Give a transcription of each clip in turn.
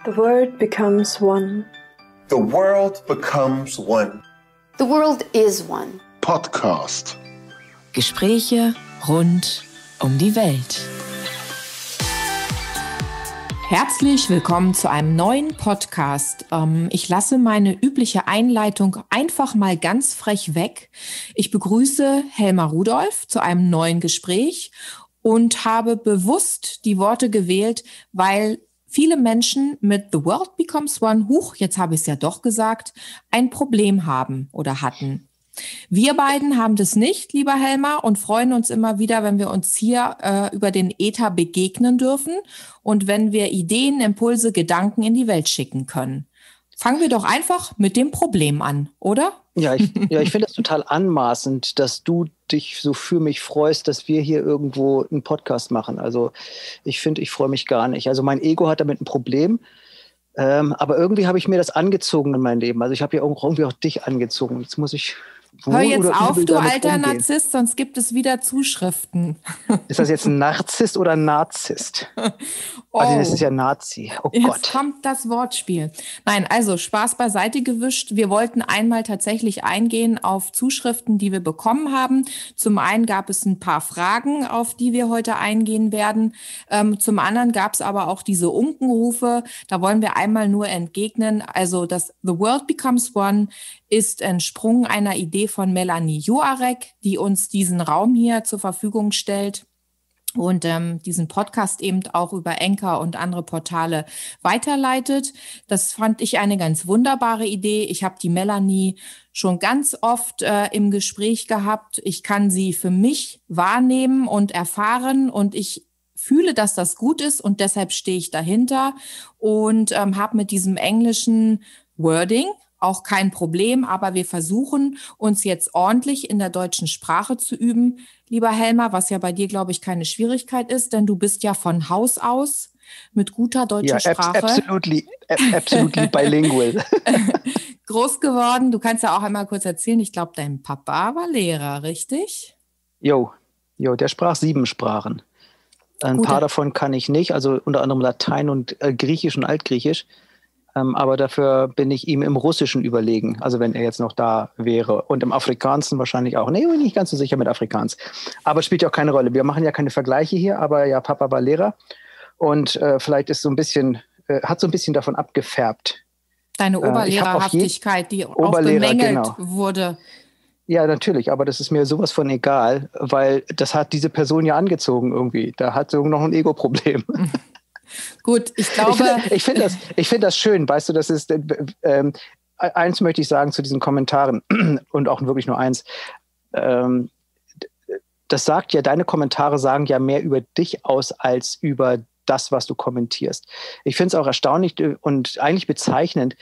The world becomes one. The world becomes one. The world is one. Podcast. Gespräche rund um die Welt. Herzlich willkommen zu einem neuen Podcast. Ich lasse meine übliche Einleitung einfach mal ganz frech weg. Ich begrüße Helma Rudolph zu einem neuen Gespräch und habe bewusst die Worte gewählt, weil viele Menschen mit The World Becomes One, jetzt habe ich es ja doch gesagt, ein Problem haben oder hatten. Wir beiden haben das nicht, lieber Helma, und freuen uns immer wieder, wenn wir uns hier über den Äther begegnen dürfen und wenn wir Ideen, Impulse, Gedanken in die Welt schicken können. Fangen wir doch einfach mit dem Problem an, oder? Ja, ich finde das total anmaßend, dass du dich so für mich freust, dass wir hier irgendwo einen Podcast machen. Also ich freue mich gar nicht. Also mein Ego hat damit ein Problem. Aber irgendwie habe ich mir das angezogen in mein Leben. Also ich habe ja irgendwie auch dich angezogen. Jetzt muss ich... Hör jetzt auf, du alter Narzisst, sonst gibt es wieder Zuschriften. Ist das jetzt ein Narzisst oder ein Narzisst? Oh. Also das ist ja Nazi. Oh Jetzt Gott. kommt das Wortspiel. Nein, also Spaß beiseite gewischt. Wir wollten einmal tatsächlich eingehen auf Zuschriften, die wir bekommen haben. Zum einen gab es ein paar Fragen, auf die wir heute eingehen werden. Zum anderen gab es aber auch diese Unkenrufe. Da wollen wir einmal nur entgegnen. Also das The World Becomes One ist entsprungen einer Idee von Melanie Joarek, die uns diesen Raum hier zur Verfügung stellt und diesen Podcast eben auch über Anchor und andere Portale weiterleitet. Das fand ich eine ganz wunderbare Idee. Ich habe die Melanie schon ganz oft im Gespräch gehabt. Ich kann sie für mich wahrnehmen und erfahren und ich fühle, dass das gut ist und deshalb stehe ich dahinter und habe mit diesem englischen Wording auch kein Problem, aber wir versuchen uns jetzt ordentlich in der deutschen Sprache zu üben, lieber Helma, was ja bei dir, glaube ich, keine Schwierigkeit ist, denn du bist ja von Haus aus mit guter deutscher Sprache. Absolutely bilingual. Groß geworden. Du kannst ja auch einmal kurz erzählen, ich glaube, dein Papa war Lehrer, richtig? Jo, der sprach 7 Sprachen. Ein paar davon kann ich nicht, also unter anderem Latein und Griechisch und Altgriechisch. Aber dafür bin ich ihm im Russischen überlegen, also wenn er jetzt noch da wäre. Und im Afrikanischen wahrscheinlich auch. Nee, bin nicht ganz so sicher mit Afrikaans. Aber spielt ja auch keine Rolle. Wir machen ja keine Vergleiche hier, aber ja, Papa war Lehrer. Und vielleicht ist hat so ein bisschen davon abgefärbt. Deine Oberlehrerhaftigkeit, die auch bemängelt wurde. Ja, natürlich, aber das ist mir sowas von egal, weil das hat diese Person ja angezogen irgendwie. Da hat sie noch ein Ego-Problem. Gut, ich glaube... Ich finde das schön, weißt du, das ist... eins möchte ich sagen zu diesen Kommentaren und auch wirklich nur eins. Das sagt ja, deine Kommentare sagen ja mehr über dich aus als über das, was du kommentierst. Ich finde es auch erstaunlich und eigentlich bezeichnend,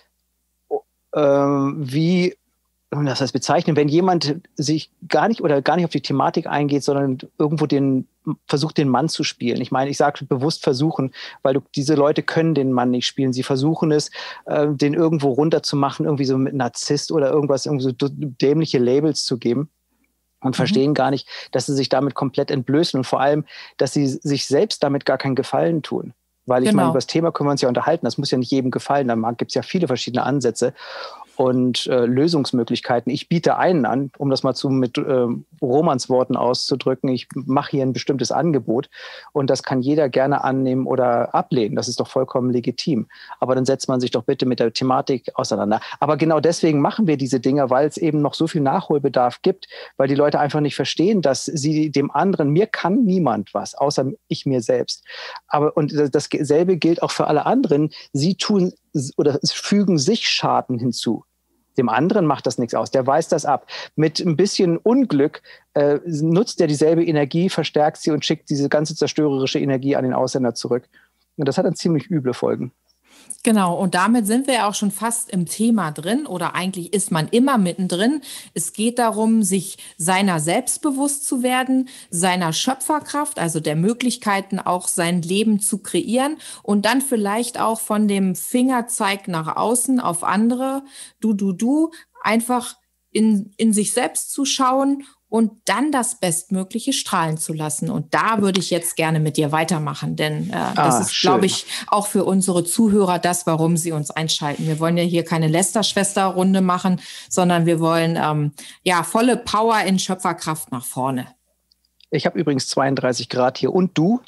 das heißt bezeichnen, wenn jemand sich gar nicht auf die Thematik eingeht, sondern irgendwo versucht, den Mann zu spielen. Ich meine, ich sage bewusst versuchen, weil diese Leute können den Mann nicht spielen. Sie versuchen es, den irgendwo runterzumachen, irgendwie so mit Narzisst oder irgendwas, irgendwie so dämliche Labels zu geben und verstehen gar nicht, dass sie sich damit komplett entblößen und vor allem, dass sie sich selbst damit gar keinen Gefallen tun. Weil ich meine, über das Thema können wir uns ja unterhalten. Das muss ja nicht jedem gefallen. Da gibt es ja viele verschiedene Ansätze und Lösungsmöglichkeiten. Ich biete einen an, um das mal mit Romans Worten auszudrücken. Ich mache hier ein bestimmtes Angebot und das kann jeder gerne annehmen oder ablehnen. Das ist doch vollkommen legitim. Aber dann setzt man sich doch bitte mit der Thematik auseinander. Aber genau deswegen machen wir diese Dinge, weil es eben noch so viel Nachholbedarf gibt, weil die Leute einfach nicht verstehen, dass sie dem anderen, mir kann niemand was, außer ich mir selbst. Und dasselbe gilt auch für alle anderen. Sie tun oder fügen sich Schaden hinzu. Dem anderen macht das nichts aus. Der weist das ab. Mit ein bisschen Unglück nutzt er dieselbe Energie, verstärkt sie und schickt diese ganze zerstörerische Energie an den Ausländer zurück. Und das hat dann ziemlich üble Folgen. Genau, und damit sind wir ja auch schon fast im Thema drin oder eigentlich ist man immer mittendrin. Es geht darum, sich seiner selbst bewusst zu werden, seiner Schöpferkraft, also der Möglichkeiten auch sein Leben zu kreieren und dann vielleicht auch von dem Fingerzeig nach außen auf andere, du, einfach in sich selbst zu schauen und dann das Bestmögliche strahlen zu lassen. Und da würde ich jetzt gerne mit dir weitermachen, denn das ist, glaube ich, auch für unsere Zuhörer das, warum sie uns einschalten. Wir wollen ja hier keine Läster-Schwester-Runde machen, sondern wir wollen volle Power in Schöpferkraft nach vorne. Ich habe übrigens 32 Grad hier. Und du?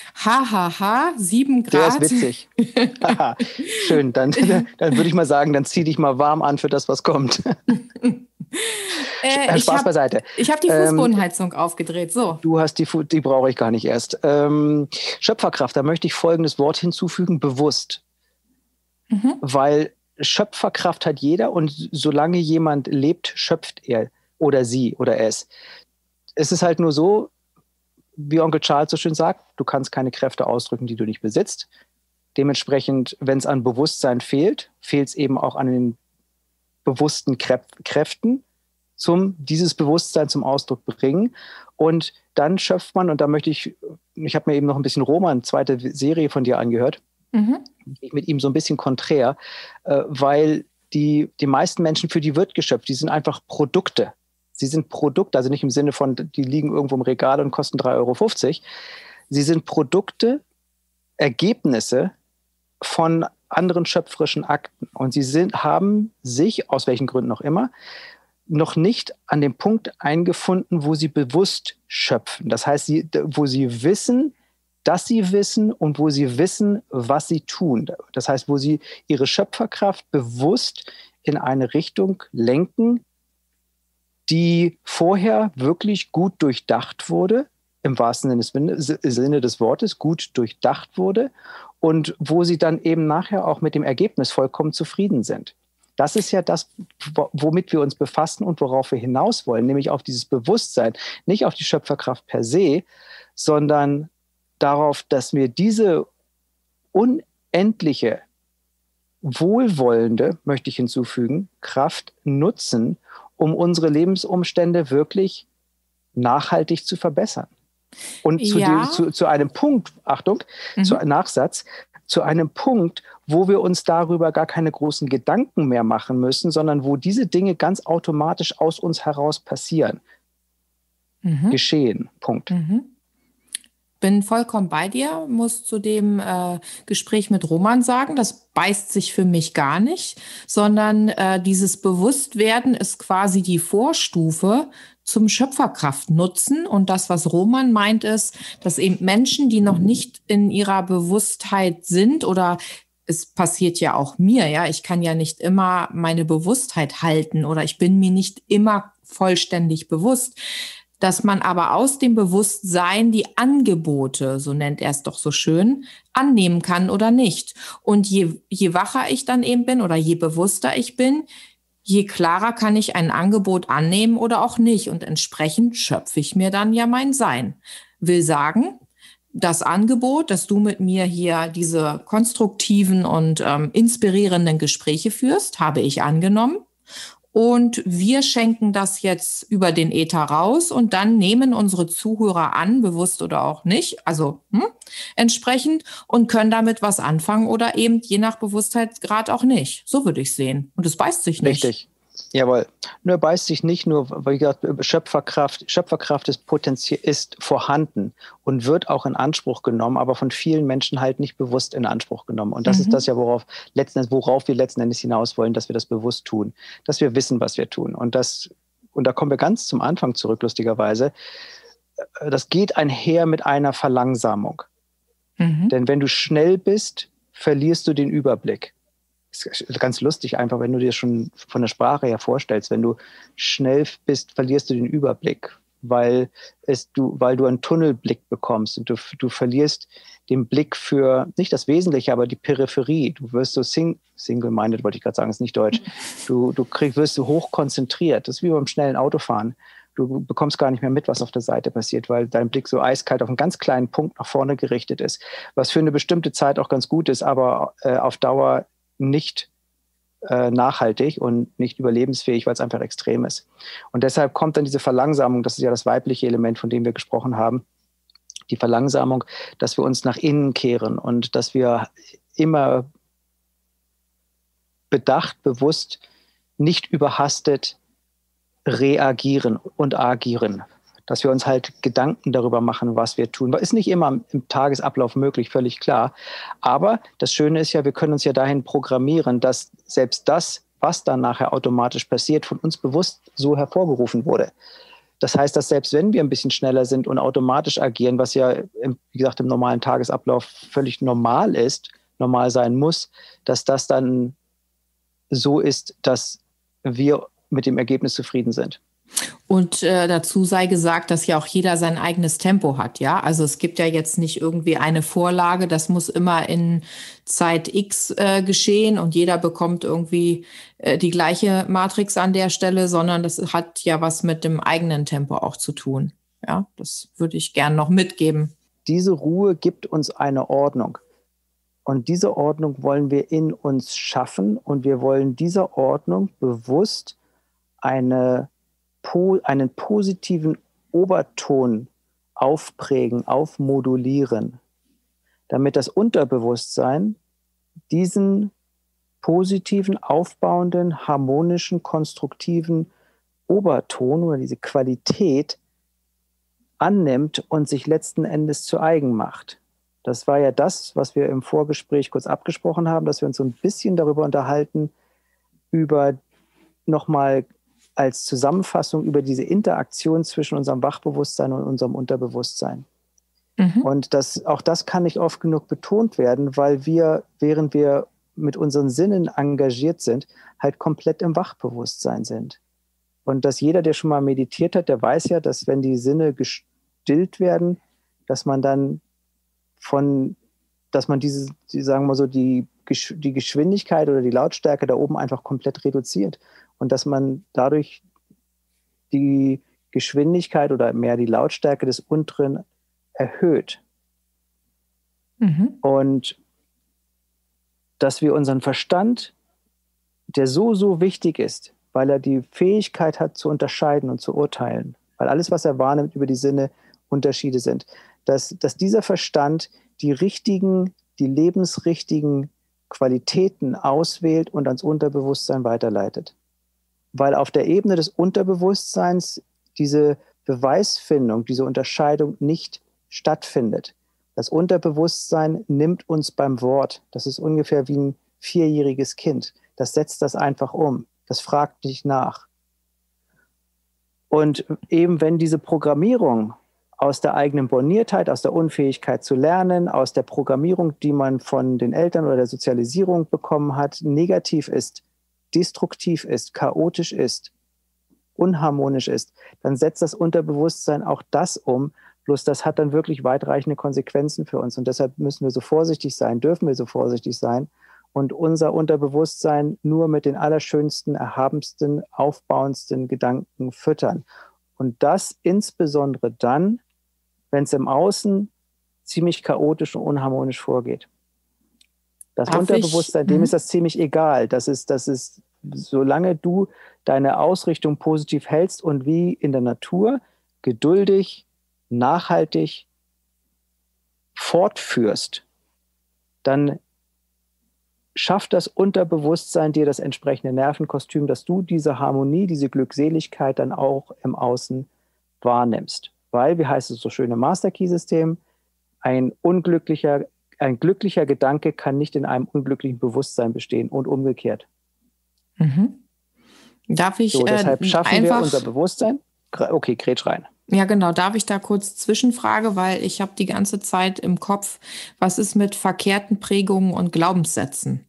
7 Grad. Der ist witzig. Schön, dann würde ich mal sagen, dann zieh dich mal warm an für das, was kommt. Spaß beiseite. Ich habe die Fußbodenheizung aufgedreht. So. Du hast die brauche ich gar nicht erst. Schöpferkraft, da möchte ich folgendes Wort hinzufügen, bewusst. Weil Schöpferkraft hat jeder und solange jemand lebt, schöpft er oder sie oder es. Es ist halt nur so, wie Onkel Charles so schön sagt, du kannst keine Kräfte ausdrücken, die du nicht besitzt. Dementsprechend, wenn es an Bewusstsein fehlt, fehlt es eben auch an den bewussten Kräften, dieses Bewusstsein zum Ausdruck bringen. Und dann schöpft man, und da möchte ich habe mir eben noch ein bisschen Roman, zweite Serie von dir angehört, mit ihm so ein bisschen konträr, weil die meisten Menschen, für die wird geschöpft, die sind einfach Produkte. Sie sind Produkte, also nicht im Sinne von, die liegen irgendwo im Regal und kosten 3,50 €. Sie sind Produkte, Ergebnisse von anderen schöpferischen Akten. Und sie haben sich, aus welchen Gründen auch immer, noch nicht an dem Punkt eingefunden, wo sie bewusst schöpfen. Das heißt, wo sie wissen, dass sie wissen und wo sie wissen, was sie tun. Das heißt, wo sie ihre Schöpferkraft bewusst in eine Richtung lenken, die vorher wirklich gut durchdacht wurde, im wahrsten Sinne des Wortes, gut durchdacht wurde und wo sie dann eben nachher auch mit dem Ergebnis vollkommen zufrieden sind. Das ist ja das, womit wir uns befassen und worauf wir hinaus wollen, nämlich auf dieses Bewusstsein, nicht auf die Schöpferkraft per se, sondern darauf, dass wir diese unendliche, wohlwollende, möchte ich hinzufügen, Kraft nutzen, um unsere Lebensumstände wirklich nachhaltig zu verbessern. Und zu einem Punkt, Achtung, Nachsatz, zu einem Punkt, wo wir uns darüber gar keine großen Gedanken mehr machen müssen, sondern wo diese Dinge ganz automatisch aus uns heraus passieren. Geschehen, Punkt. Bin vollkommen bei dir, muss zu dem Gespräch mit Roman sagen, das beißt sich für mich gar nicht, sondern dieses Bewusstwerden ist quasi die Vorstufe zum Schöpferkraft nutzen. Und das, was Roman meint, ist, dass eben Menschen, die noch nicht in ihrer Bewusstheit sind, oder es passiert ja auch mir, ja, ich kann ja nicht immer meine Bewusstheit halten oder ich bin mir nicht immer vollständig bewusst, dass man aber aus dem Bewusstsein die Angebote, so nennt er es doch so schön, annehmen kann oder nicht. Und je wacher ich dann eben bin oder je bewusster ich bin, je klarer kann ich ein Angebot annehmen oder auch nicht. Und entsprechend schöpfe ich mir dann ja mein Sein. Will sagen, das Angebot, dass du mit mir hier diese konstruktiven und inspirierenden Gespräche führst, habe ich angenommen. Und wir schenken das jetzt über den Äther raus und dann nehmen unsere Zuhörer an, bewusst oder auch nicht, also entsprechend, und können damit was anfangen oder eben je nach Bewusstheitsgrad auch nicht. So würde ich sehen. Und es beißt sich nicht. Richtig. Jawohl. Nur beißt sich nicht, nur, wie gesagt, Schöpferkraft ist vorhanden und wird auch in Anspruch genommen, aber von vielen Menschen halt nicht bewusst in Anspruch genommen. Und das ist das ja, worauf wir letzten Endes hinaus wollen, dass wir das bewusst tun, dass wir wissen, was wir tun. Und da kommen wir ganz zum Anfang zurück, lustigerweise. Das geht einher mit einer Verlangsamung. Denn wenn du schnell bist, verlierst du den Überblick. Das ist ganz lustig einfach, wenn du dir schon von der Sprache her vorstellst, wenn du schnell bist, verlierst du den Überblick, weil du einen Tunnelblick bekommst und du verlierst den Blick für, nicht das Wesentliche, aber die Peripherie. Du wirst so single-minded, wollte ich gerade sagen, ist nicht deutsch. Du wirst so hoch konzentriert. Das ist wie beim schnellen Autofahren. Du bekommst gar nicht mehr mit, was auf der Seite passiert, weil dein Blick so eiskalt auf einen ganz kleinen Punkt nach vorne gerichtet ist, was für eine bestimmte Zeit auch ganz gut ist, aber auf Dauer nicht nachhaltig und nicht überlebensfähig, weil es einfach extrem ist. Und deshalb kommt dann diese Verlangsamung, das ist ja das weibliche Element, von dem wir gesprochen haben, die Verlangsamung, dass wir uns nach innen kehren und dass wir immer bedacht, bewusst, nicht überhastet reagieren und agieren. Dass wir uns halt Gedanken darüber machen, was wir tun. Ist nicht immer im Tagesablauf möglich, völlig klar. Aber das Schöne ist ja, wir können uns ja dahin programmieren, dass selbst das, was dann nachher automatisch passiert, von uns bewusst so hervorgerufen wurde. Das heißt, dass selbst wenn wir ein bisschen schneller sind und automatisch agieren, was ja, wie gesagt, im normalen Tagesablauf völlig normal ist, normal sein muss, dass das dann so ist, dass wir mit dem Ergebnis zufrieden sind. Und dazu sei gesagt, dass ja auch jeder sein eigenes Tempo hat, ja. Also es gibt ja jetzt nicht irgendwie eine Vorlage, das muss immer in Zeit X geschehen und jeder bekommt irgendwie die gleiche Matrix an der Stelle, sondern das hat ja was mit dem eigenen Tempo auch zu tun. Ja, das würde ich gern noch mitgeben. Diese Ruhe gibt uns eine Ordnung. Und diese Ordnung wollen wir in uns schaffen und wir wollen dieser Ordnung bewusst einen positiven Oberton aufprägen, aufmodulieren, damit das Unterbewusstsein diesen positiven, aufbauenden, harmonischen, konstruktiven Oberton oder diese Qualität annimmt und sich letzten Endes zu eigen macht. Das war ja das, was wir im Vorgespräch kurz abgesprochen haben, dass wir uns so ein bisschen darüber unterhalten, über nochmal als Zusammenfassung über diese Interaktion zwischen unserem Wachbewusstsein und unserem Unterbewusstsein. Mhm. Und auch das kann nicht oft genug betont werden, weil wir, während wir mit unseren Sinnen engagiert sind, halt komplett im Wachbewusstsein sind. Und dass jeder, der schon mal meditiert hat, der weiß ja, dass wenn die Sinne gestillt werden, dass man dann sagen wir so, die Geschwindigkeit oder die Lautstärke da oben einfach komplett reduziert. Und dass man dadurch die Geschwindigkeit oder mehr die Lautstärke des Unteren erhöht. Mhm. Und dass wir unseren Verstand, der so wichtig ist, weil er die Fähigkeit hat zu unterscheiden und zu urteilen, weil alles, was er wahrnimmt über die Sinne, Unterschiede sind, dass dieser Verstand die lebensrichtigen Qualitäten auswählt und ans Unterbewusstsein weiterleitet. Weil auf der Ebene des Unterbewusstseins diese Beweisfindung, diese Unterscheidung nicht stattfindet. Das Unterbewusstsein nimmt uns beim Wort. Das ist ungefähr wie ein 4-jähriges Kind. Das setzt das einfach um. Das fragt nicht nach. Und eben wenn diese Programmierung aus der eigenen Borniertheit, aus der Unfähigkeit zu lernen, aus der Programmierung, die man von den Eltern oder der Sozialisierung bekommen hat, negativ ist, destruktiv ist, chaotisch ist, unharmonisch ist, dann setzt das Unterbewusstsein auch das um, bloß das hat dann wirklich weitreichende Konsequenzen für uns. Und deshalb müssen wir so vorsichtig sein, dürfen wir so vorsichtig sein und unser Unterbewusstsein nur mit den allerschönsten, erhabensten, aufbauendsten Gedanken füttern. Und das insbesondere dann, wenn es im Außen ziemlich chaotisch und unharmonisch vorgeht. Das Unterbewusstsein, dem ist das ziemlich egal. Das ist, solange du deine Ausrichtung positiv hältst und wie in der Natur geduldig, nachhaltig fortführst, dann schafft das Unterbewusstsein dir das entsprechende Nervenkostüm, dass du diese Harmonie, diese Glückseligkeit dann auch im Außen wahrnimmst. Weil, wie heißt es so schön im Master-Key-System, ein glücklicher Gedanke kann nicht in einem unglücklichen Bewusstsein bestehen und umgekehrt. Mhm. Darf ich deshalb schaffen wir unser Bewusstsein. Okay, grätsch rein. Ja, genau. Darf ich da kurz Zwischenfrage, weil ich habe die ganze Zeit im Kopf, was ist mit verkehrten Prägungen und Glaubenssätzen?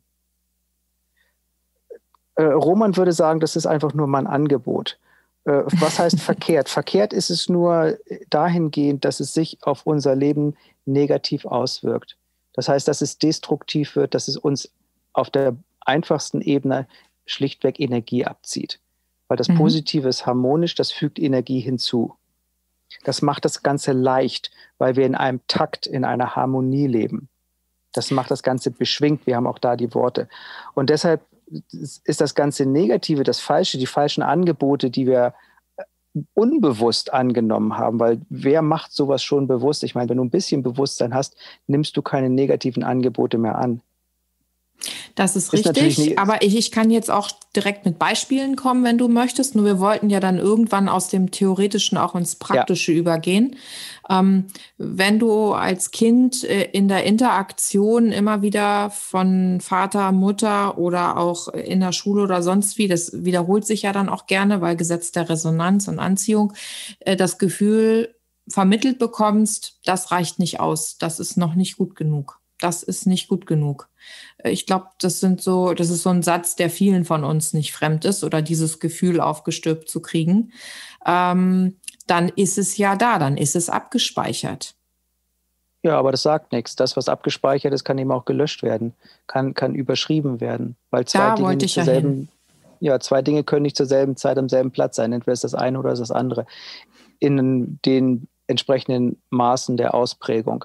Roman würde sagen, das ist einfach nur mein Angebot. Was heißt verkehrt? Verkehrt ist es nur dahingehend, dass es sich auf unser Leben negativ auswirkt. Das heißt, dass es destruktiv wird, dass es uns auf der einfachsten Ebene schlichtweg Energie abzieht. Weil das Positive ist harmonisch, das fügt Energie hinzu. Das macht das Ganze leicht, weil wir in einem Takt, in einer Harmonie leben. Das macht das Ganze beschwingt. Wir haben auch da die Worte. Und deshalb ist das ganze Negative, das Falsche, die falschen Angebote, die wir unbewusst angenommen haben, weil wer macht sowas schon bewusst? Ich meine, wenn du ein bisschen Bewusstsein hast, nimmst du keine negativen Angebote mehr an. Das ist Ist natürlich richtig, nicht- aber ich kann jetzt auch direkt mit Beispielen kommen, wenn du möchtest. Nur wir wollten ja dann irgendwann aus dem Theoretischen auch ins Praktische übergehen. Wenn du als Kind in der Interaktion immer wieder von Vater, Mutter oder auch in der Schule oder sonst wie, das wiederholt sich ja dann auch gerne, weil Gesetz der Resonanz und Anziehung, das Gefühl vermittelt bekommst, das reicht nicht aus, das ist noch nicht gut genug. Das ist nicht gut genug. Ich glaube, das ist so ein Satz, der vielen von uns nicht fremd ist oder dieses Gefühl aufgestülpt zu kriegen. Dann ist es ja da, dann ist es abgespeichert. Ja, aber das sagt nichts. Das, was abgespeichert ist, kann eben auch gelöscht werden, kann überschrieben werden. Weil zwei Dinge können nicht zur selben Zeit am selben Platz sein. Entweder ist das eine oder ist das andere. In den entsprechenden Maßen der Ausprägung.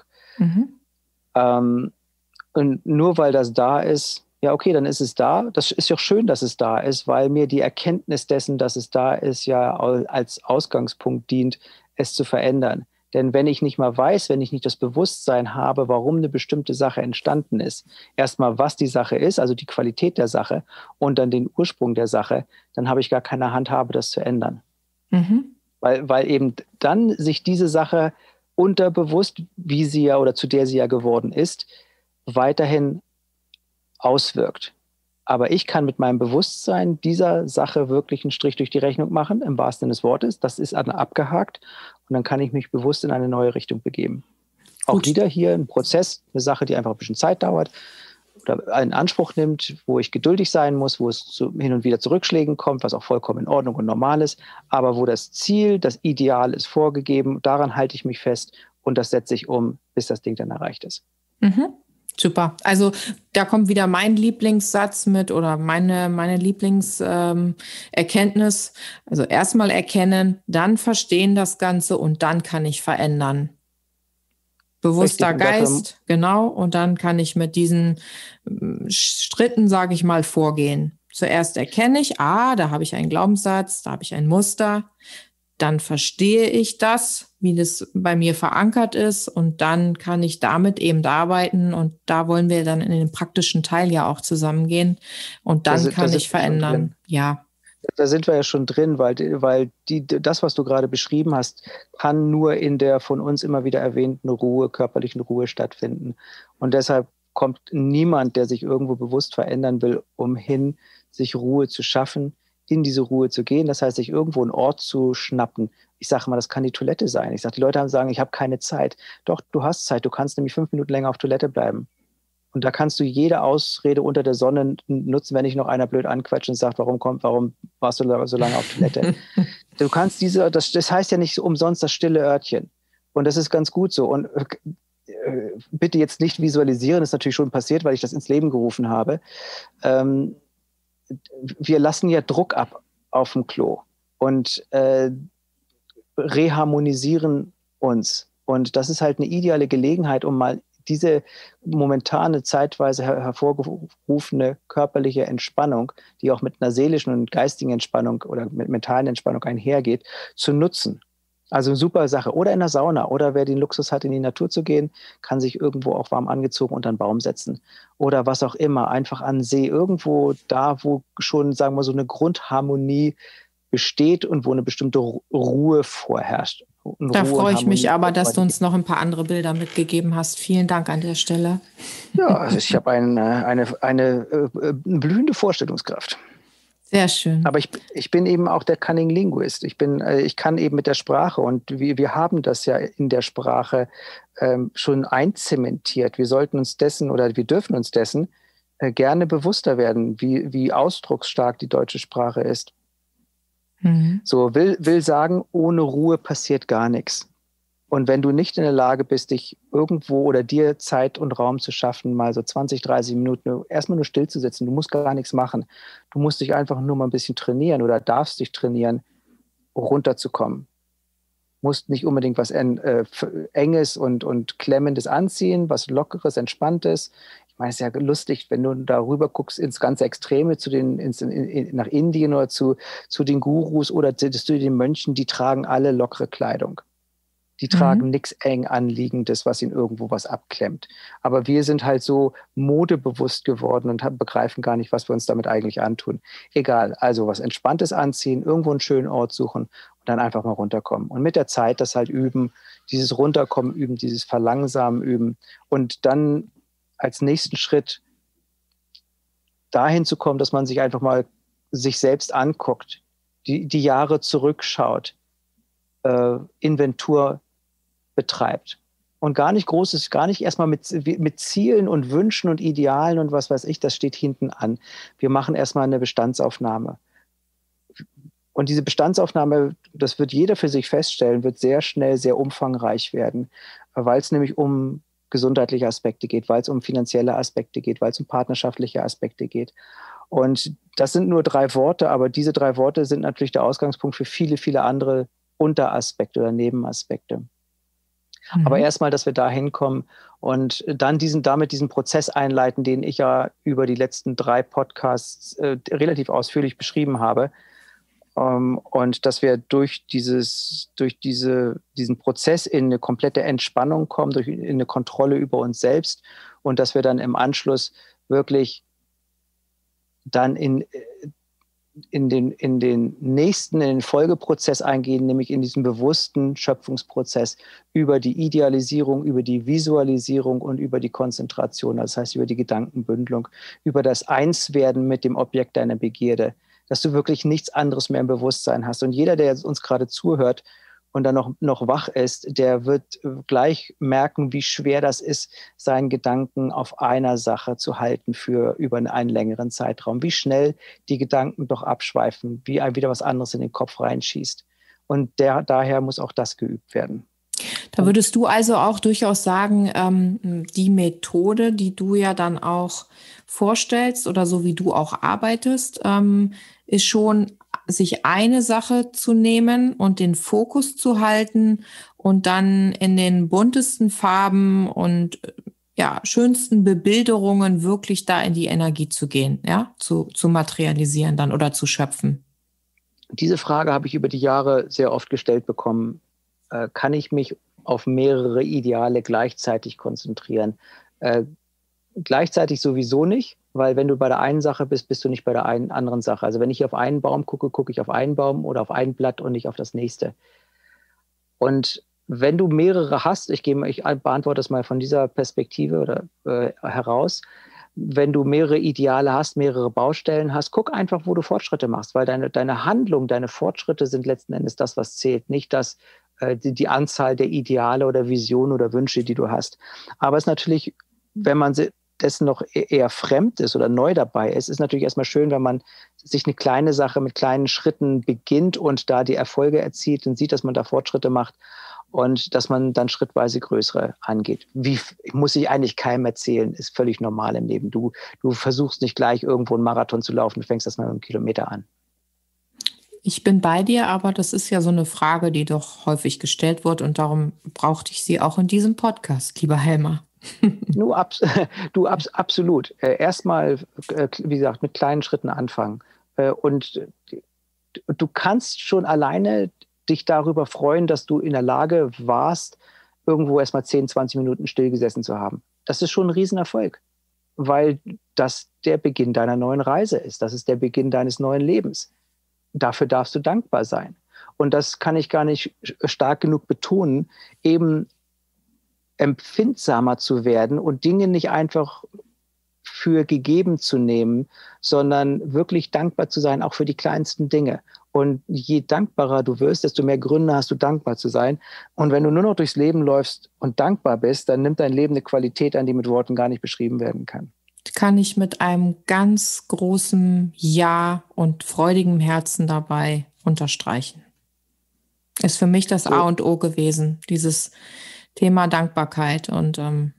Und nur weil das da ist, ja okay, dann ist es da. Das ist ja auch schön, dass es da ist, weil mir die Erkenntnis dessen, dass es da ist, ja als Ausgangspunkt dient, es zu verändern. Denn wenn ich nicht mal weiß, wenn ich nicht das Bewusstsein habe, warum eine bestimmte Sache entstanden ist, erstmal was die Sache ist, also die Qualität der Sache und dann den Ursprung der Sache, dann habe ich gar keine Handhabe, das zu ändern. Weil eben dann sich diese Sache unterbewusst, wie sie ja oder zu der sie ja geworden ist, weiterhin auswirkt. Aber ich kann mit meinem Bewusstsein dieser Sache wirklich einen Strich durch die Rechnung machen, im wahrsten Sinne des Wortes. Das ist dann abgehakt und dann kann ich mich bewusst in eine neue Richtung begeben. Auch wieder hier ein Prozess, eine Sache, die einfach ein bisschen Zeit dauert oder einen Anspruch nimmt, wo ich geduldig sein muss, wo es hin und wieder zu Rückschlägen kommt, was auch vollkommen in Ordnung und normal ist, aber wo das Ziel, das Ideal ist vorgegeben, daran halte ich mich fest und das setze ich um, bis das Ding dann erreicht ist. Super. Also da kommt wieder mein Lieblingssatz mit oder meine Lieblingserkenntnis. Also erstmal erkennen, dann verstehen das Ganze und dann kann ich verändern. Bewusster Geist, genau. Und dann kann ich mit diesen Schritten, sage ich mal, vorgehen. Zuerst erkenne ich, da habe ich einen Glaubenssatz, da habe ich ein Muster. Dann verstehe ich das, wie das bei mir verankert ist und dann kann ich damit eben arbeiten und da wollen wir dann in den praktischen Teil ja auch zusammengehen und dann kann ich verändern. Ja. Da sind wir ja schon drin, weil das, was du gerade beschrieben hast, kann nur in der von uns immer wieder erwähnten Ruhe, körperlichen Ruhe stattfinden. Und deshalb kommt niemand, der sich irgendwo bewusst verändern will, umhin, sich Ruhe zu schaffen, in diese Ruhe zu gehen. Das heißt, sich irgendwo einen Ort zu schnappen. Ich sage mal, das kann die Toilette sein. Ich sage, die Leute sagen, ich habe keine Zeit. Doch, du hast Zeit. Du kannst nämlich 5 Minuten länger auf Toilette bleiben. Und da kannst du jede Ausrede unter der Sonne nutzen, wenn dich noch einer blöd anquatscht und sagt, warum warst du so lange auf Toilette? Du kannst das heißt ja nicht umsonst das stille Örtchen. Und das ist ganz gut so. Und bitte jetzt nicht visualisieren, das ist natürlich schon passiert, weil ich das ins Leben gerufen habe. Wir lassen ja Druck ab auf dem Klo und reharmonisieren uns. Und das ist halt eine ideale Gelegenheit, um mal diese momentane, zeitweise hervorgerufene körperliche Entspannung, die auch mit einer seelischen und geistigen Entspannung oder mit mentalen Entspannung einhergeht, zu nutzen. Also eine super Sache. Oder in der Sauna. Oder wer den Luxus hat, in die Natur zu gehen, kann sich irgendwo auch warm angezogen unter einen Baum setzen. Oder was auch immer. Einfach an den See. Irgendwo da, wo schon, sagen wir, so eine Grundharmonie besteht und wo eine bestimmte Ruhe vorherrscht. Da freue ich mich aber, dass du uns noch ein paar andere Bilder mitgegeben hast. Vielen Dank an der Stelle. Ja, also ich habe eine blühende Vorstellungskraft. Sehr schön. Aber ich bin eben auch der Cunning Linguist. Ich kann eben mit der Sprache und wir haben das ja in der Sprache schon einzementiert. Wir sollten uns dessen oder wir dürfen uns dessen gerne bewusster werden, wie ausdrucksstark die deutsche Sprache ist. So will sagen, ohne Ruhe passiert gar nichts. Und wenn du nicht in der Lage bist, dich irgendwo oder dir Zeit und Raum zu schaffen, mal so 20, 30 Minuten erstmal nur still zu sitzen, du musst gar nichts machen. Du musst dich einfach nur mal ein bisschen trainieren oder darfst dich trainieren, runterzukommen. Du musst nicht unbedingt was Enges und Klemmendes anziehen, was Lockeres, Entspanntes. Ich meine, es ist ja lustig, wenn du darüber guckst ins ganze Extreme, nach Indien oder zu den Gurus oder zu den Mönchen, die tragen alle lockere Kleidung. Die tragen nichts eng Anliegendes, was ihnen irgendwo was abklemmt. Aber wir sind halt so modebewusst geworden und begreifen gar nicht, was wir uns damit eigentlich antun. Egal, also was Entspanntes anziehen, irgendwo einen schönen Ort suchen und dann einfach mal runterkommen. Und mit der Zeit das halt üben, dieses Runterkommen üben, dieses Verlangsamen üben und dann als nächsten Schritt dahin zu kommen, dass man sich einfach mal sich selbst anguckt, die Jahre zurückschaut, Inventur betreibt. Und gar nicht Großes, gar nicht erstmal mit Zielen und Wünschen und Idealen und was weiß ich, das steht hinten an. Wir machen erstmal eine Bestandsaufnahme. Und diese Bestandsaufnahme, das wird jeder für sich feststellen, wird sehr schnell sehr umfangreich werden, weil es nämlich um gesundheitliche Aspekte geht, weil es um finanzielle Aspekte geht, weil es um partnerschaftliche Aspekte geht. Und das sind nur 3 Worte, aber diese 3 Worte sind natürlich der Ausgangspunkt für viele, viele andere Unteraspekte oder Nebenaspekte. Aber erstmal, dass wir da hinkommen und dann damit diesen Prozess einleiten, den ich ja über die letzten 3 Podcasts relativ ausführlich beschrieben habe. Und dass wir durch diesen Prozess in eine komplette Entspannung kommen, in eine Kontrolle über uns selbst und dass wir dann im Anschluss wirklich dann in den Folgeprozess eingehen, nämlich in diesen bewussten Schöpfungsprozess über die Idealisierung, über die Visualisierung und über die Konzentration, das heißt über die Gedankenbündelung, über das Einswerden mit dem Objekt deiner Begierde, dass du wirklich nichts anderes mehr im Bewusstsein hast. Und jeder, der uns gerade zuhört und dann noch wach ist, der wird gleich merken, wie schwer das ist, seinen Gedanken auf einer Sache zu halten für über einen längeren Zeitraum. Wie schnell die Gedanken doch abschweifen, wie einem wieder was anderes in den Kopf reinschießt. Und daher muss auch das geübt werden. Da würdest du also auch durchaus sagen, die Methode, die du ja dann auch vorstellst oder so wie du auch arbeitest, ist schon, sich eine Sache zu nehmen und den Fokus zu halten und dann in den buntesten Farben und schönsten Bebilderungen wirklich da in die Energie zu gehen, ja, zu materialisieren dann oder zu schöpfen. Diese Frage habe ich über die Jahre sehr oft gestellt bekommen. Kann ich mich auf mehrere Ideale gleichzeitig konzentrieren? Gleichzeitig sowieso nicht, weil wenn du bei der einen Sache bist, bist du nicht bei der anderen Sache. Also wenn ich auf einen Baum gucke, gucke ich auf einen Baum oder auf ein Blatt und nicht auf das nächste. Und wenn du mehrere hast, ich beantworte das mal von dieser Perspektive heraus, wenn du mehrere Ideale hast, mehrere Baustellen hast, guck einfach, wo du Fortschritte machst, weil deine Handlung, deine Fortschritte sind letzten Endes das, was zählt, nicht die Anzahl der Ideale oder Visionen oder Wünsche, die du hast. Aber es ist natürlich, wenn man dessen noch eher fremd ist oder neu dabei ist, ist natürlich erstmal schön, wenn man sich eine kleine Sache mit kleinen Schritten beginnt und da die Erfolge erzielt und sieht, dass man da Fortschritte macht und dass man dann schrittweise größere angeht. Wie muss ich eigentlich keinem erzählen, ist völlig normal im Leben. Du versuchst nicht gleich irgendwo einen Marathon zu laufen, du fängst erstmal mit einem Kilometer an. Ich bin bei dir, aber das ist ja so eine Frage, die doch häufig gestellt wird und darum brauchte ich sie auch in diesem Podcast, lieber Helmer. Absolut. Erstmal, wie gesagt, mit kleinen Schritten anfangen. Und du kannst schon alleine dich darüber freuen, dass du in der Lage warst, irgendwo erstmal 10, 20 Minuten stillgesessen zu haben. Das ist schon ein Riesenerfolg, weil das der Beginn deiner neuen Reise ist. Das ist der Beginn deines neuen Lebens. Dafür darfst du dankbar sein. Und das kann ich gar nicht stark genug betonen, eben empfindsamer zu werden und Dinge nicht einfach für gegeben zu nehmen, sondern wirklich dankbar zu sein, auch für die kleinsten Dinge. Und je dankbarer du wirst, desto mehr Gründe hast du, dankbar zu sein. Und wenn du nur noch durchs Leben läufst und dankbar bist, dann nimmt dein Leben eine Qualität an, die mit Worten gar nicht beschrieben werden kann. Kann ich mit einem ganz großen Ja und freudigem Herzen dabei unterstreichen. Ist für mich das A und O gewesen, dieses Thema Dankbarkeit und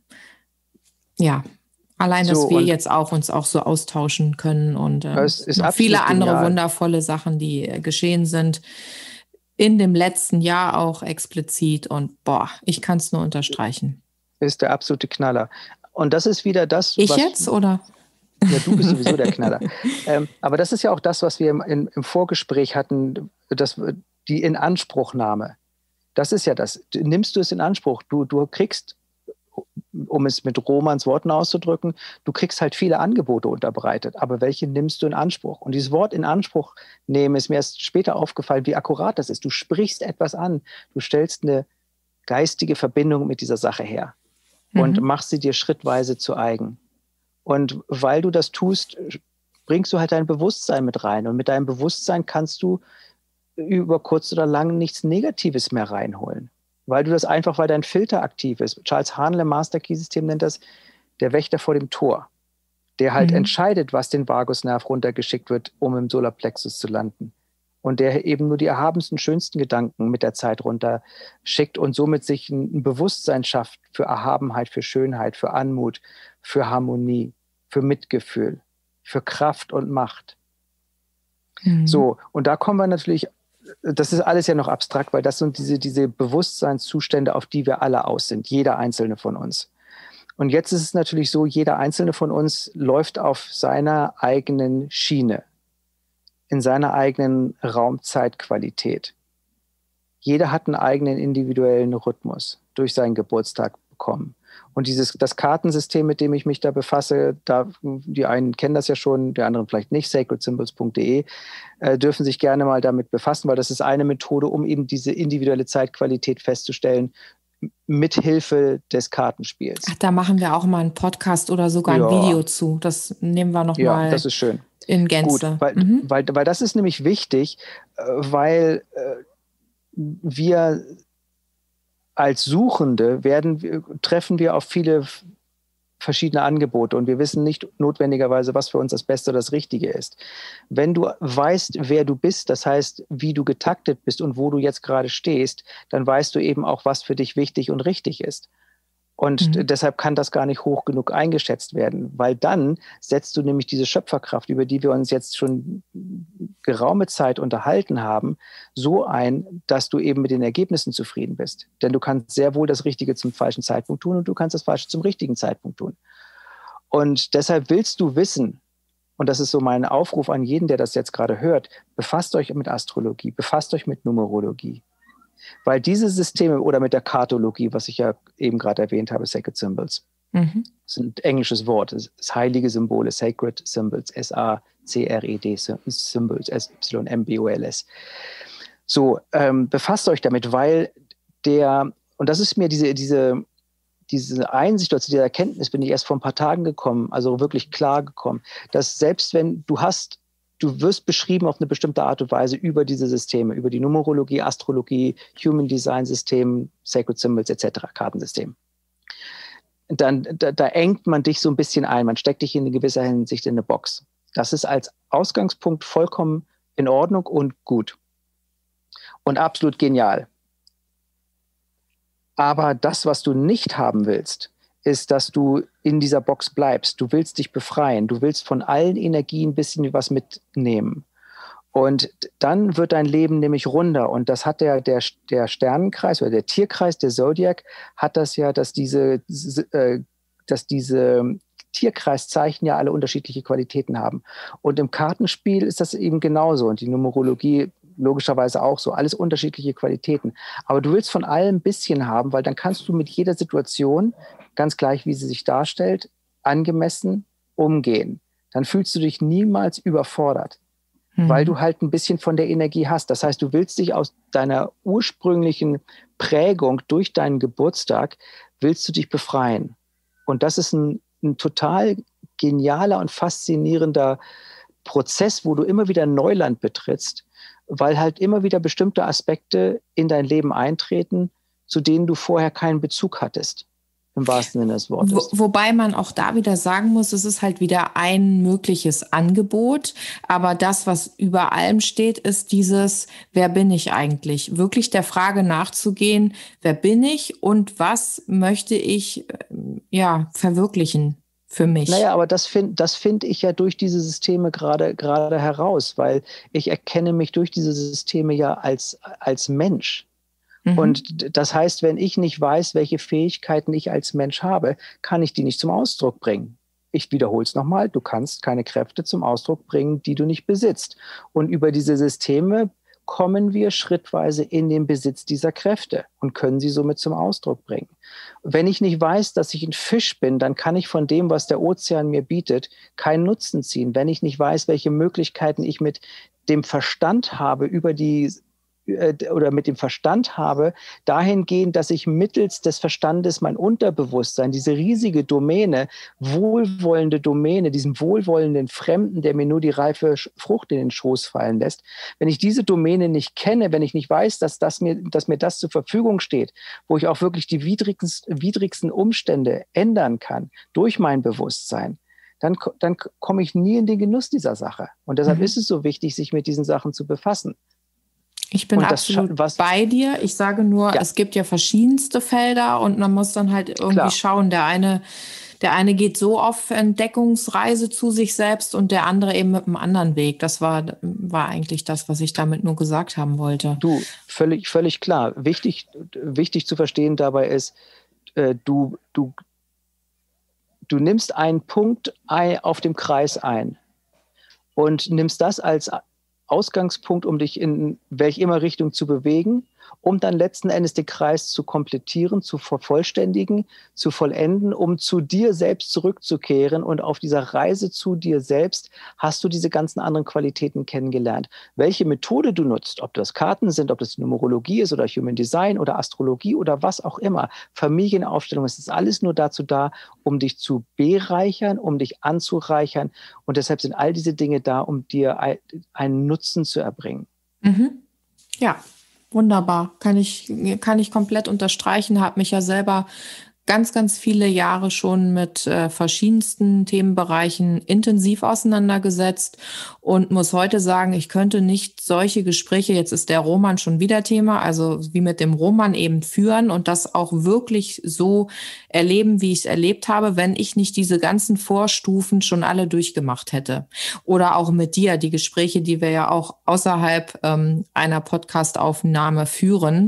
allein, dass wir jetzt auch uns auch so austauschen können und noch viele andere wundervolle Sachen, die geschehen sind in dem letzten Jahr auch explizit und ich kann es nur unterstreichen. Ist der absolute Knaller. Und das ist wieder das, jetzt, oder? Ja, du bist sowieso der Knaller. Aber das ist ja auch das, was wir im Vorgespräch hatten, die Inanspruchnahme. Das ist ja das. Nimmst du es in Anspruch? Du kriegst, um es mit Romans Worten auszudrücken, du kriegst halt viele Angebote unterbreitet. Aber welche nimmst du in Anspruch? Und dieses Wort in Anspruch nehmen ist mir erst später aufgefallen, wie akkurat das ist. Du sprichst etwas an. Du stellst eine geistige Verbindung mit dieser Sache her und machst sie dir schrittweise zu eigen. Und weil du das tust, bringst du halt dein Bewusstsein mit rein. Und mit deinem Bewusstsein kannst du über kurz oder lang nichts Negatives mehr reinholen. Weil du das einfach, weil dein Filter aktiv ist. Charles Haanel im Master Key System nennt das der Wächter vor dem Tor, der halt entscheidet, was den Vagusnerv runtergeschickt wird, um im Solarplexus zu landen. Und der eben nur die erhabensten, schönsten Gedanken mit der Zeit runterschickt und somit sich ein Bewusstsein schafft für Erhabenheit, für Schönheit, für Anmut, für Harmonie, für Mitgefühl, für Kraft und Macht. So, und da kommen wir natürlich, das ist alles ja noch abstrakt, weil das sind diese Bewusstseinszustände, auf die wir alle aus sind, jeder einzelne von uns. Und jetzt ist es natürlich so, jeder einzelne von uns läuft auf seiner eigenen Schiene, in seiner eigenen Raumzeitqualität. Jeder hat einen eigenen individuellen Rhythmus durch seinen Geburtstag bekommen. Und das Kartensystem, mit dem ich mich da befasse, die einen kennen das ja schon, die anderen vielleicht nicht, sacredsymbols.de, dürfen sich gerne mal damit befassen, weil das ist eine Methode, um eben diese individuelle Zeitqualität festzustellen, mit Hilfe des Kartenspiels. Ach, da machen wir auch mal einen Podcast oder sogar ein Video zu. Das nehmen wir noch mal. Ja, das ist schön. In Gänze. Gut, weil das ist nämlich wichtig, weil wir als Suchende treffen wir auf viele verschiedene Angebote und wir wissen nicht notwendigerweise, was für uns das Beste oder das Richtige ist. Wenn du weißt, wer du bist, das heißt, wie du getaktet bist und wo du jetzt gerade stehst, dann weißt du eben auch, was für dich wichtig und richtig ist. Und deshalb kann das gar nicht hoch genug eingeschätzt werden, weil dann setzt du nämlich diese Schöpferkraft, über die wir uns jetzt schon geraume Zeit unterhalten haben, so ein, dass du eben mit den Ergebnissen zufrieden bist. Denn du kannst sehr wohl das Richtige zum falschen Zeitpunkt tun und du kannst das Falsche zum richtigen Zeitpunkt tun. Und deshalb willst du wissen, und das ist so mein Aufruf an jeden, der das jetzt gerade hört, befasst euch mit Astrologie, befasst euch mit Numerologie. Weil diese Systeme oder mit der Kartologie, was ich ja eben gerade erwähnt habe, Sacred Symbols, das ist ein englisches Wort, das ist heilige Symbole, Sacred Symbols, S-A-C-R-E-D, Symbols, S-Y-M-B-O-L-S. So, befasst euch damit, weil und das ist mir diese Einsicht oder diese Erkenntnis bin ich erst vor ein paar Tagen gekommen, also wirklich klar gekommen, dass selbst wenn du wirst beschrieben auf eine bestimmte Art und Weise über diese Systeme, über die Numerologie, Astrologie, Human Design System, Sacred Symbols etc., Kartensystem. Dann da engt man dich so ein bisschen ein, man steckt dich in gewisser Hinsicht in eine Box. Das ist als Ausgangspunkt vollkommen in Ordnung und gut. Und absolut genial. Aber das, was du nicht haben willst, ist, dass du in dieser Box bleibst. Du willst dich befreien. Du willst von allen Energien ein bisschen was mitnehmen. Und dann wird dein Leben nämlich runder. Und das hat der Sternenkreis oder der Tierkreis, der Zodiac, hat das ja, dass diese Tierkreiszeichen ja alle unterschiedliche Qualitäten haben. Und im Kartenspiel ist das eben genauso. Und die Numerologie logischerweise auch so. Alles unterschiedliche Qualitäten. Aber du willst von allem ein bisschen haben, weil dann kannst du mit jeder Situation, ganz gleich wie sie sich darstellt, angemessen umgehen. Dann fühlst du dich niemals überfordert, weil du halt ein bisschen von der Energie hast. Das heißt, du willst dich aus deiner ursprünglichen Prägung durch deinen Geburtstag, willst du dich befreien. Und das ist ein total genialer und faszinierender Prozess, wo du immer wieder Neuland betrittst, weil halt immer wieder bestimmte Aspekte in dein Leben eintreten, zu denen du vorher keinen Bezug hattest. Im wahrsten Sinne des Wortes. Wobei man auch da wieder sagen muss, es ist halt wieder ein mögliches Angebot. Aber das, was über allem steht, ist dieses, wer bin ich eigentlich? Wirklich der Frage nachzugehen, wer bin ich und was möchte ich verwirklichen für mich? Naja, aber das find ich ja durch diese Systeme gerade heraus, weil ich erkenne mich durch diese Systeme ja als Mensch. Und das heißt, wenn ich nicht weiß, welche Fähigkeiten ich als Mensch habe, kann ich die nicht zum Ausdruck bringen. Ich wiederhole es nochmal, du kannst keine Kräfte zum Ausdruck bringen, die du nicht besitzt. Und über diese Systeme kommen wir schrittweise in den Besitz dieser Kräfte und können sie somit zum Ausdruck bringen. Wenn ich nicht weiß, dass ich ein Fisch bin, dann kann ich von dem, was der Ozean mir bietet, keinen Nutzen ziehen. Wenn ich nicht weiß, welche Möglichkeiten ich mit dem Verstand habe, dahingehend, dass ich mittels des Verstandes mein Unterbewusstsein, diese riesige Domäne, wohlwollende Domäne, diesem wohlwollenden Fremden, der mir nur die reife Frucht in den Schoß fallen lässt, wenn ich diese Domäne nicht kenne, wenn ich nicht weiß, dass mir das zur Verfügung steht, wo ich auch wirklich die widrigsten Umstände ändern kann durch mein Bewusstsein, dann komme ich nie in den Genuss dieser Sache. Und deshalb ist es so wichtig, sich mit diesen Sachen zu befassen. Ich bin absolut bei dir. Ich sage nur, es gibt ja verschiedenste Felder und man muss dann halt irgendwie schauen. Der eine geht so auf Entdeckungsreise zu sich selbst und der andere eben mit einem anderen Weg. Das war eigentlich das, was ich damit nur gesagt haben wollte. Du, völlig klar. Wichtig zu verstehen dabei ist, du nimmst einen Punkt auf dem Kreis ein und nimmst das als Ausgangspunkt, um dich in welche immer Richtung zu bewegen, um dann letzten Endes den Kreis zu komplettieren, zu vervollständigen, zu vollenden, um zu dir selbst zurückzukehren. Und auf dieser Reise zu dir selbst hast du diese ganzen anderen Qualitäten kennengelernt. Welche Methode du nutzt, ob das Karten sind, ob das Numerologie ist oder Human Design oder Astrologie oder was auch immer, Familienaufstellung, es ist alles nur dazu da, um dich zu bereichern, um dich anzureichern. Und deshalb sind all diese Dinge da, um dir einen Nutzen zu erbringen. Mhm. Ja. Wunderbar, kann ich komplett unterstreichen, habe mich ja selber ganz, ganz viele Jahre schon mit verschiedensten Themenbereichen intensiv auseinandergesetzt und muss heute sagen, ich könnte nicht solche Gespräche, jetzt ist der Roman schon wieder Thema, also wie mit dem Roman eben führen und das auch wirklich so erleben, wie ich es erlebt habe, wenn ich nicht diese ganzen Vorstufen schon alle durchgemacht hätte. Oder auch mit dir, die Gespräche, die wir ja auch außerhalb einer Podcast-Aufnahme führen,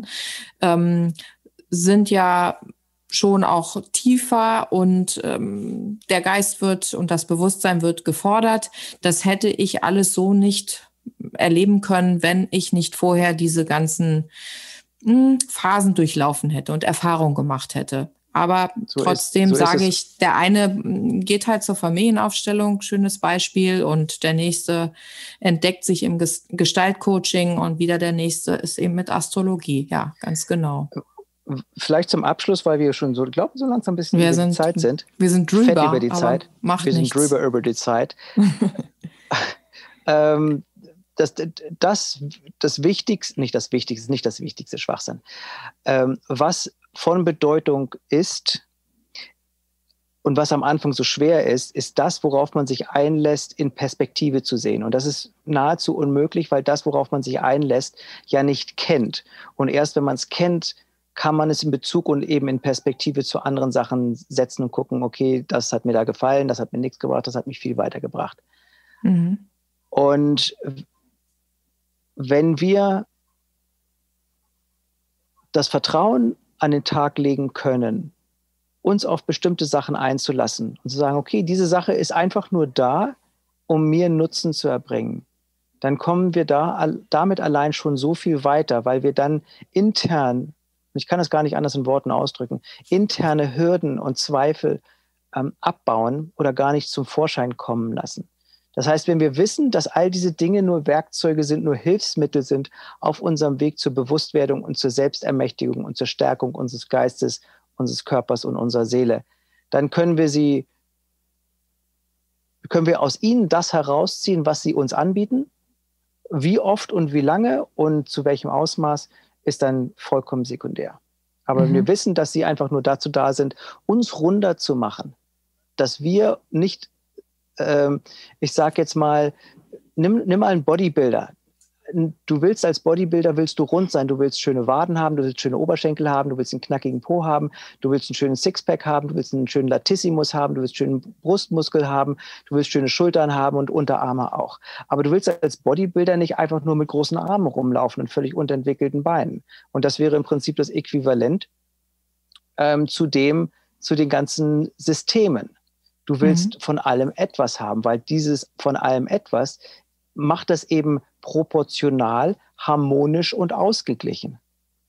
sind ja schon auch tiefer und der Geist wird und das Bewusstsein wird gefordert. Das hätte ich alles so nicht erleben können, wenn ich nicht vorher diese ganzen Phasen durchlaufen hätte und Erfahrung gemacht hätte. Aber trotzdem sage ich, der eine geht halt zur Familienaufstellung, schönes Beispiel, und der nächste entdeckt sich im Gestaltcoaching und wieder der nächste ist eben mit Astrologie. Ja, ganz genau. Vielleicht zum Abschluss, weil wir schon so langsam ein bisschen über die Zeit sind. Wir sind drüber, fett über die Zeit. Wir sind drüber über die Zeit. Das Wichtigste, nicht das Wichtigste, Schwachsinn. Was von Bedeutung ist und was am Anfang so schwer ist das, worauf man sich einlässt, in Perspektive zu sehen. Und das ist nahezu unmöglich, weil das, worauf man sich einlässt, ja nicht kennt. Und erst wenn man es kennt, kann man es in Bezug und eben in Perspektive zu anderen Sachen setzen und gucken, okay, das hat mir da gefallen, das hat mir nichts gebracht, das hat mich viel weitergebracht. Mhm. Und wenn wir das Vertrauen an den Tag legen können, uns auf bestimmte Sachen einzulassen und zu sagen, okay, diese Sache ist einfach nur da, um mir Nutzen zu erbringen, dann kommen wir damit allein schon so viel weiter, weil wir dann intern, ich kann das gar nicht anders in Worten ausdrücken, interne Hürden und Zweifel abbauen oder gar nicht zum Vorschein kommen lassen. Das heißt, wenn wir wissen, dass all diese Dinge nur Werkzeuge sind, nur Hilfsmittel sind auf unserem Weg zur Bewusstwerdung und zur Selbstermächtigung und zur Stärkung unseres Geistes, unseres Körpers und unserer Seele, dann können wir aus ihnen das herausziehen, was sie uns anbieten. Wie oft und wie lange und zu welchem Ausmaß ist dann vollkommen sekundär. Aber wenn wir wissen, dass sie einfach nur dazu da sind, uns runder zu machen, dass wir nicht, ich sag jetzt mal, nimm mal einen Bodybuilder. Du willst als Bodybuilder, willst du rund sein, du willst schöne Waden haben, du willst schöne Oberschenkel haben, du willst einen knackigen Po haben, du willst einen schönen Sixpack haben, du willst einen schönen Latissimus haben, du willst schönen Brustmuskel haben, du willst schöne Schultern haben und Unterarme auch. Aber du willst als Bodybuilder nicht einfach nur mit großen Armen rumlaufen und völlig unterentwickelten Beinen. Und das wäre im Prinzip das Äquivalent zu den ganzen Systemen. Du willst von allem etwas haben, weil dieses von allem etwas macht das eben proportional harmonisch und ausgeglichen.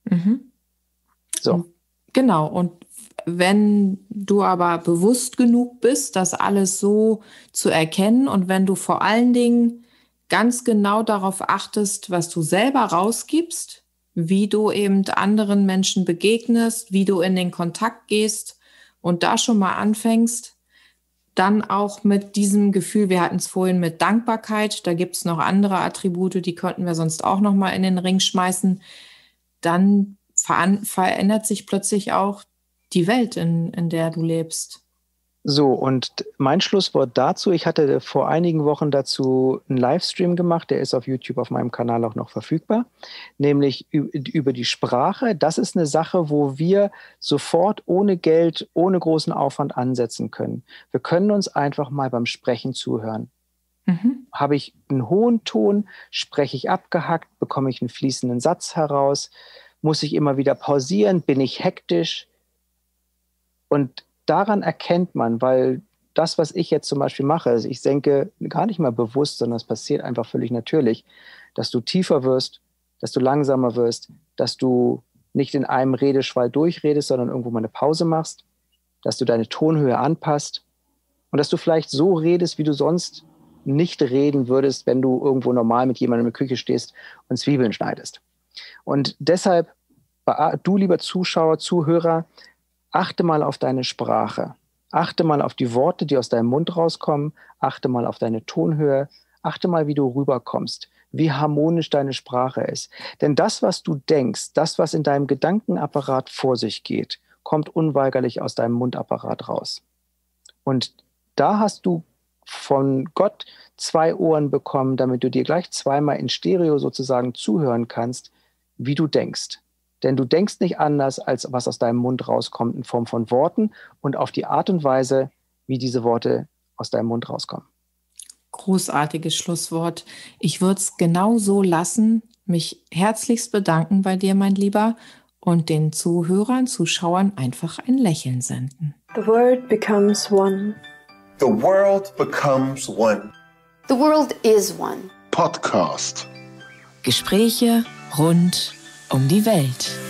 So. Genau. Und wenn du aber bewusst genug bist, das alles so zu erkennen und wenn du vor allen Dingen ganz genau darauf achtest, was du selber rausgibst, wie du eben anderen Menschen begegnest, wie du in den Kontakt gehst und da schon mal anfängst, dann auch mit diesem Gefühl, wir hatten es vorhin mit Dankbarkeit, da gibt es noch andere Attribute, die könnten wir sonst auch noch mal in den Ring schmeißen, dann verändert sich plötzlich auch die Welt, in der du lebst. So, und mein Schlusswort dazu, ich hatte vor einigen Wochen dazu einen Livestream gemacht, der ist auf YouTube auf meinem Kanal auch noch verfügbar, nämlich über die Sprache. Das ist eine Sache, wo wir sofort ohne Geld, ohne großen Aufwand ansetzen können. Wir können uns einfach mal beim Sprechen zuhören. Habe ich einen hohen Ton, spreche ich abgehackt, bekomme ich einen fließenden Satz heraus, muss ich immer wieder pausieren, bin ich hektisch? Und daran erkennt man, weil das, was ich jetzt zum Beispiel mache, also ich denke gar nicht mal bewusst, sondern es passiert einfach völlig natürlich, dass du tiefer wirst, dass du langsamer wirst, dass du nicht in einem Redeschwall durchredest, sondern irgendwo mal eine Pause machst, dass du deine Tonhöhe anpasst und dass du vielleicht so redest, wie du sonst nicht reden würdest, wenn du irgendwo normal mit jemandem in der Küche stehst und Zwiebeln schneidest. Und deshalb, du lieber Zuschauer, Zuhörer, achte mal auf deine Sprache. Achte mal auf die Worte, die aus deinem Mund rauskommen. Achte mal auf deine Tonhöhe. Achte mal, wie du rüberkommst, wie harmonisch deine Sprache ist. Denn das, was du denkst, das, was in deinem Gedankenapparat vor sich geht, kommt unweigerlich aus deinem Mundapparat raus. Und da hast du von Gott 2 Ohren bekommen, damit du dir gleich zweimal in Stereo sozusagen zuhören kannst, wie du denkst. Denn du denkst nicht anders, als was aus deinem Mund rauskommt in Form von Worten und auf die Art und Weise, wie diese Worte aus deinem Mund rauskommen. Großartiges Schlusswort. Ich würde es genau so lassen, mich herzlichst bedanken bei dir, mein Lieber, und den Zuhörern, Zuschauern einfach ein Lächeln senden. The world becomes one. The world becomes one. The world is one. Podcast. Gespräche rund um die Welt.